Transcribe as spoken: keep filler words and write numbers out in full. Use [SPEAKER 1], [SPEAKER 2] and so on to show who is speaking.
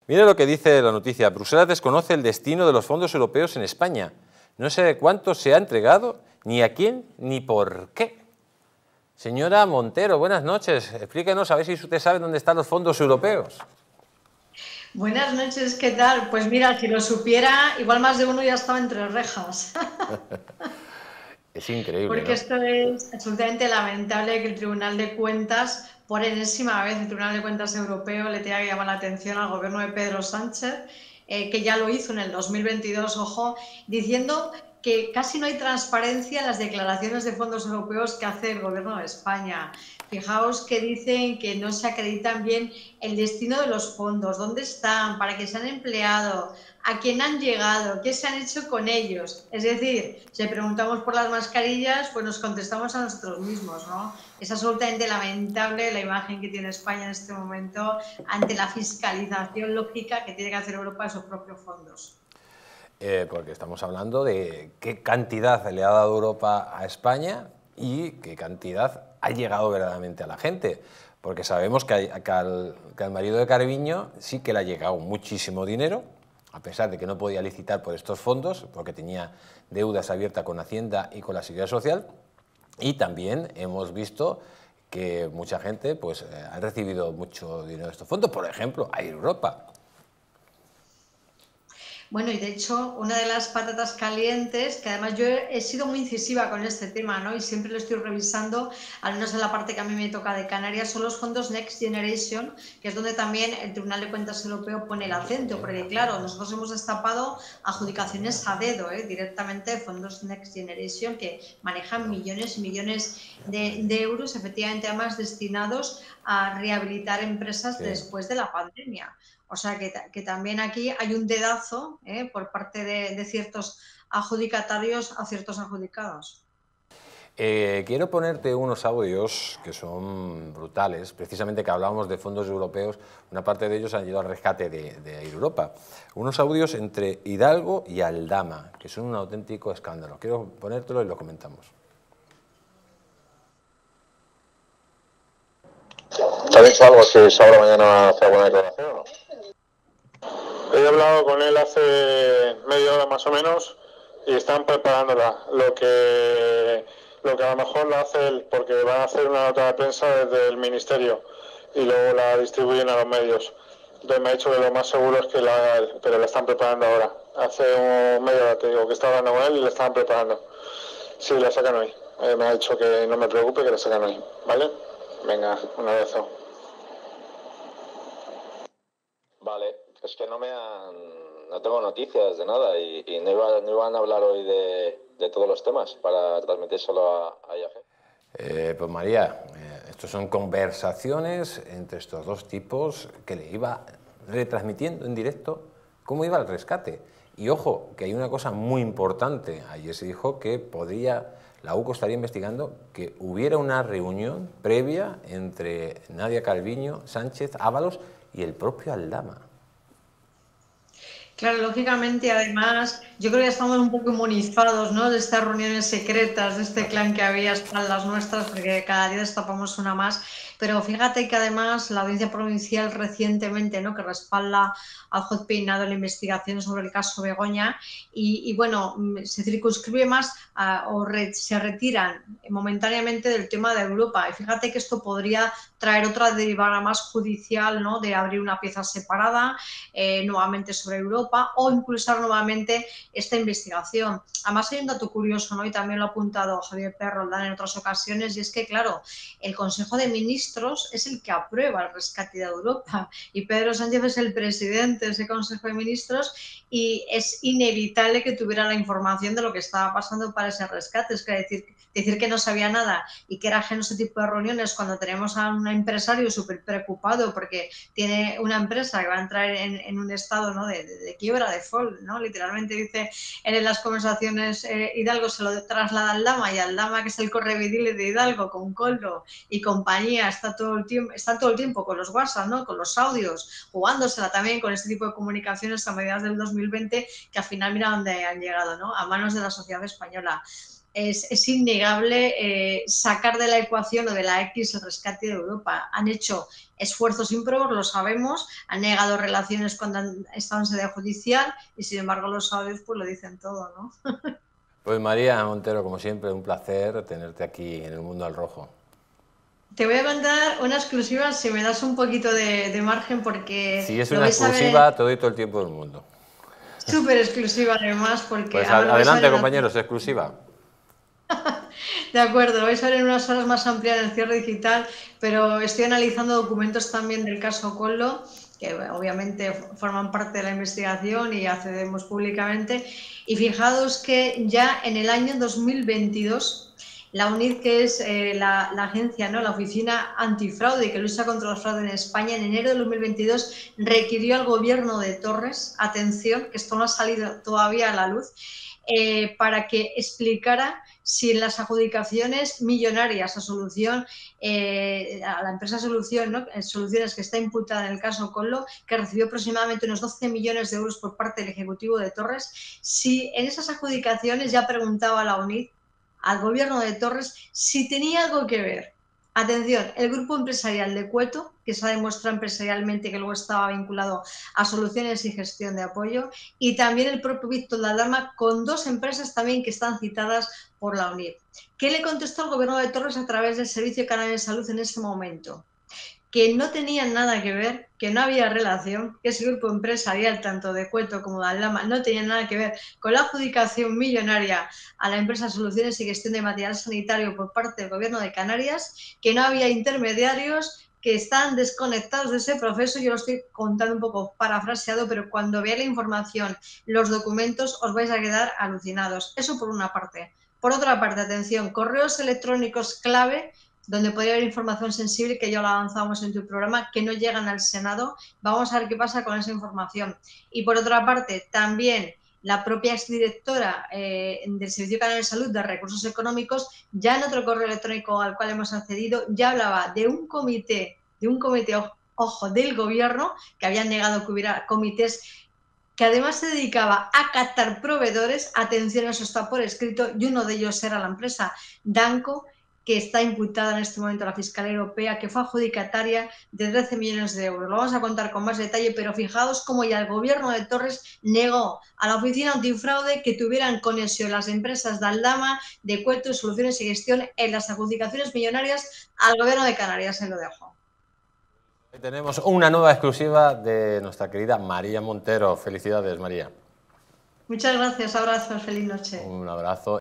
[SPEAKER 1] Mire lo que dice la noticia. Bruselas desconoce el destino de los fondos europeos en España. No sé de cuánto se ha entregado, ni a quién, ni por qué. Señora Montero, buenas noches. Explíquenos a ver si usted sabe dónde están los fondos europeos.
[SPEAKER 2] Buenas noches, ¿qué tal? Pues mira, si lo supiera, igual más de uno ya estaba entre rejas.
[SPEAKER 1] Es increíble,
[SPEAKER 2] Porque
[SPEAKER 1] ¿no?
[SPEAKER 2] esto es absolutamente lamentable que el Tribunal de Cuentas, por enésima vez, el Tribunal de Cuentas Europeo le tenga que llamar la atención al gobierno de Pedro Sánchez, eh, que ya lo hizo en el dos mil veintidós, ojo, diciendo que casi no hay transparencia en las declaraciones de fondos europeos que hace el gobierno de España. Fijaos que dicen que no se acreditan bien el destino de los fondos, dónde están, para qué se han empleado, a quién han llegado, qué se han hecho con ellos. Es decir, si preguntamos por las mascarillas, pues nos contestamos a nosotros mismos, ¿no? Es absolutamente lamentable la imagen que tiene España en este momento ante la fiscalización lógica que tiene que hacer Europa de sus propios fondos.
[SPEAKER 1] Eh, porque estamos hablando de qué cantidad le ha dado Europa a España y qué cantidad ha llegado verdaderamente a la gente. Porque sabemos que, hay, que, al, que al marido de Calviño sí que le ha llegado muchísimo dinero, a pesar de que no podía licitar por estos fondos, porque tenía deudas abiertas con Hacienda y con la Seguridad Social. Y también hemos visto que mucha gente pues, eh, ha recibido mucho dinero de estos fondos, por ejemplo, a Europa.
[SPEAKER 2] Bueno, y de hecho, una de las patatas calientes, que además yo he sido muy incisiva con este tema, ¿no? Y siempre lo estoy revisando, al menos en la parte que a mí me toca de Canarias, son los fondos Next Generation, que es donde también el Tribunal de Cuentas Europeo pone el acento, porque claro, nosotros hemos destapado adjudicaciones a dedo, ¿eh? Directamente fondos Next Generation, que manejan millones y millones de, de euros, efectivamente además destinados a rehabilitar empresas sí. después de la pandemia. O sea que, que también aquí hay un dedazo ¿eh? por parte de, de ciertos adjudicatarios a ciertos adjudicados.
[SPEAKER 1] Eh, quiero ponerte unos audios que son brutales, precisamente que hablábamos de fondos europeos, una parte de ellos han ido al rescate de, de Europa. Unos audios entre Hidalgo y Aldama, que son un auténtico escándalo. Quiero ponértelo y lo comentamos.
[SPEAKER 3] ¿Te ha dicho algo si Saura mañana hace alguna declaración o no? He hablado con él hace media hora más o menos y están preparándola. Lo que, lo que a lo mejor lo hace él, porque van a hacer una nota de prensa desde el ministerio y luego la distribuyen a los medios. Entonces me ha dicho que lo más seguro es que la haga él, pero la están preparando ahora. Hace un media hora te digo que estaba hablando con él y la estaban preparando. Sí, la sacan hoy. Eh, me ha dicho que no me preocupe, que la sacan hoy. ¿Vale? Venga, un abrazo.
[SPEAKER 4] Vale, es que no me han, no tengo noticias de nada y, y no, iba, no iban a hablar hoy de, de todos los temas para transmitírselo a, a I A G.
[SPEAKER 1] Eh, pues María, eh, estos son conversaciones entre estos dos tipos que le iba retransmitiendo en directo cómo iba el rescate. Y ojo, que hay una cosa muy importante. Ayer se dijo que podría, la U C O estaría investigando que hubiera una reunión previa entre Nadia Calviño, Sánchez, Ábalos y el propio Aldama.
[SPEAKER 2] Claro, lógicamente, además, yo creo que estamos un poco inmunizados, ¿no? De estas reuniones secretas, de este clan que había a espaldas nuestras, porque cada día destapamos una más. Pero fíjate que además la Audiencia Provincial recientemente, ¿no? Que respalda al juez Peinado en la investigación sobre el caso Begoña y, y bueno, se circunscribe más a, o re, se retiran momentáneamente del tema de Europa. Y fíjate que esto podría traer otra derivada más judicial, ¿no? De abrir una pieza separada eh, nuevamente sobre Europa o impulsar nuevamente esta investigación. Además hay un dato curioso, ¿no? Y también lo ha apuntado Javier Perroldán en otras ocasiones, y es que, claro, el Consejo de Ministros es el que aprueba el rescate de Europa y Pedro Sánchez es el presidente de ese Consejo de Ministros y es inevitable que tuviera la información de lo que estaba pasando para ese rescate. Es que decir, decir que no sabía nada y que era ajeno a ese tipo de reuniones cuando tenemos a un empresario súper preocupado porque tiene una empresa que va a entrar en, en un estado, ¿no? de, de, de quiebra, de default, ¿no? Literalmente dice en las conversaciones eh, Hidalgo se lo traslada al Aldama y Aldama, que es el correveidile de Hidalgo, con Coldo y compañía, está todo el tiempo, está todo el tiempo con los WhatsApp, ¿no? Con los audios, jugándosela también con este tipo de comunicaciones a mediados del dos mil veinte, que al final mira dónde han llegado, ¿no? A manos de la sociedad española. es, es innegable eh, sacar de la ecuación o de la X el rescate de Europa. Han hecho esfuerzos ímprobos, lo sabemos, han negado relaciones cuando han estado en sede judicial y sin embargo los saudíes pues lo dicen todo, ¿no?
[SPEAKER 1] Pues María Montero, como siempre, un placer tenerte aquí en el Mundo al Rojo.
[SPEAKER 2] Te voy a contar una exclusiva si me das un poquito de, de margen porque...
[SPEAKER 1] Si es una exclusiva, te doy todo el tiempo del mundo.
[SPEAKER 2] Súper exclusiva además porque...
[SPEAKER 1] Pues adelante, compañeros, una... exclusiva.
[SPEAKER 2] De acuerdo, vais a ver en unas horas más amplias el cierre digital, pero estoy analizando documentos también del caso Collo, que obviamente forman parte de la investigación y accedemos públicamente. Y fijaos que ya en el año dos mil veintidós, la UNID, que es eh, la, la agencia, ¿no? la Oficina Antifraude que lucha contra el fraude en España, en enero de dos mil veintidós requirió al gobierno de Torres, atención, que esto no ha salido todavía a la luz, eh, para que explicara si en las adjudicaciones millonarias a Solución, eh, a la empresa Solución, ¿no? Soluciones que está imputada en el caso Collo, que recibió aproximadamente unos doce millones de euros por parte del Ejecutivo de Torres, si en esas adjudicaciones ya preguntaba a la UNID, al gobierno de Torres, si tenía algo que ver. Atención, el grupo empresarial de Cueto, que se ha demostrado empresarialmente que luego estaba vinculado a soluciones y gestión de apoyo, y también el propio Víctor de Aldama, con dos empresas también que están citadas por la UNID. ¿Qué le contestó el gobierno de Torres a través del Servicio Canario de Salud en ese momento? Que no tenían nada que ver, que no había relación, que ese grupo empresarial, tanto de Cueto como de Aldama, no tenía nada que ver con la adjudicación millonaria a la empresa Soluciones y Gestión de Material Sanitario por parte del Gobierno de Canarias, que no había intermediarios, que están desconectados de ese proceso. Yo lo estoy contando un poco parafraseado, pero cuando veáis la información, los documentos, os vais a quedar alucinados. Eso por una parte. Por otra parte, atención, correos electrónicos clave, donde podría haber información sensible, que ya lo avanzamos en tu programa, que no llegan al Senado. Vamos a ver qué pasa con esa información. Y por otra parte, también la propia exdirectora eh, del Servicio Canario de Salud de Recursos Económicos, ya en otro correo electrónico al cual hemos accedido, ya hablaba de un comité, de un comité, ojo, del gobierno, que habían negado que hubiera comités, que además se dedicaba a captar proveedores. Atención, eso está por escrito, y uno de ellos era la empresa Danco, que está imputada en este momento a la Fiscalía Europea, que fue adjudicataria de trece millones de euros. Lo vamos a contar con más detalle, pero fijaos cómo ya el gobierno de Torres negó a la Oficina Antifraude que tuvieran conexión las empresas de Aldama, de Cueto, Soluciones y Gestión en las adjudicaciones millonarias al gobierno de Canarias. Se lo dejo.
[SPEAKER 1] Hoy tenemos una nueva exclusiva de nuestra querida María Montero. Felicidades, María.
[SPEAKER 2] Muchas gracias, abrazos, feliz noche.
[SPEAKER 1] Un abrazo.